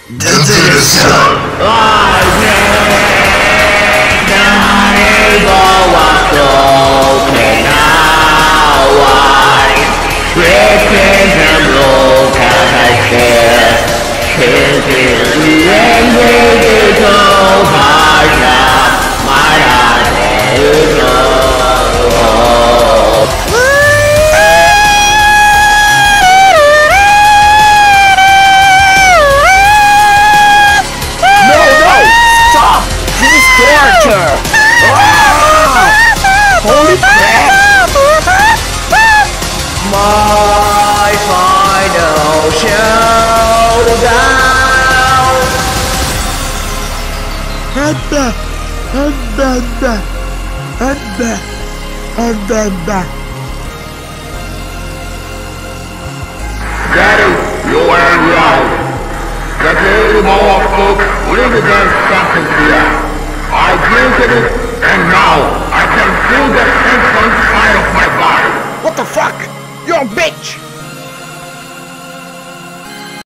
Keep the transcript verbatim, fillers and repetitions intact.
Due to the sun. I can't not able walk open now. I pretend I'm low cause I care. Changing the end is so hard now. My heart is low. No, no! Stop! This character! Ah! Holy crap! My final showdown! Handa! Handa! Handa! Handa! Handa! Handa! Daddy, you were right. The daily more folk really done something here. I drinking it, and now I can feel the sense inside of my body. What the fuck? You're a bitch!